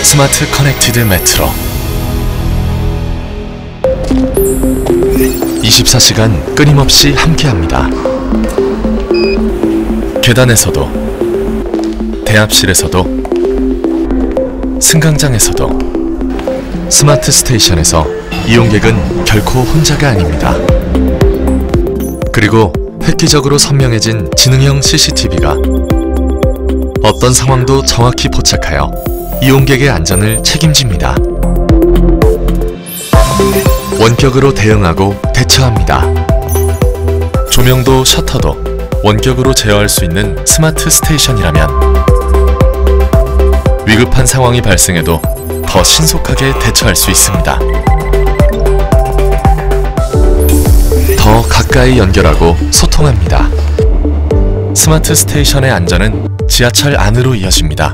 스마트 커넥티드 메트로 24시간 끊임없이 함께합니다. 계단에서도, 대합실에서도, 승강장에서도, 스마트 스테이션에서 이용객은 결코 혼자가 아닙니다. 그리고 획기적으로 선명해진 지능형 CCTV가 어떤 상황도 정확히 포착하여 이용객의 안전을 책임집니다. 원격으로 대응하고 대처합니다. 조명도 셔터도 원격으로 제어할 수 있는 스마트 스테이션이라면 위급한 상황이 발생해도 더 신속하게 대처할 수 있습니다. 더 가까이 연결하고 소통합니다. 스마트 스테이션의 안전은 지하철 안으로 이어집니다.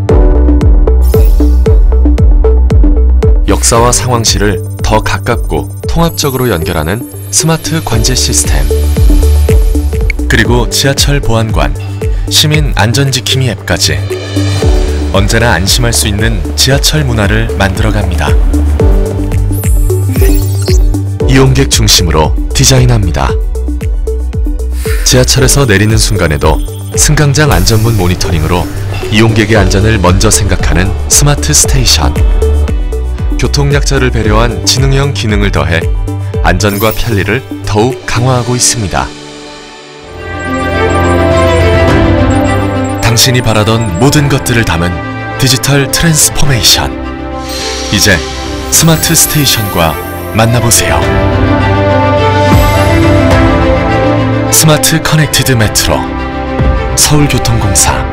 역사와 상황실을 더 가깝고 통합적으로 연결하는 스마트 관제 시스템, 그리고 지하철 보안관, 시민 안전지킴이 앱까지 언제나 안심할 수 있는 지하철 문화를 만들어갑니다. 이용객 중심으로 디자인합니다. 지하철에서 내리는 순간에도 승강장 안전문 모니터링으로 이용객의 안전을 먼저 생각하는 스마트 스테이션. 교통약자를 배려한 지능형 기능을 더해 안전과 편리를 더욱 강화하고 있습니다. 당신이 바라던 모든 것들을 담은 디지털 트랜스포메이션. 이제 스마트 스테이션과 만나보세요. 스마트 커넥티드 메트로 서울교통공사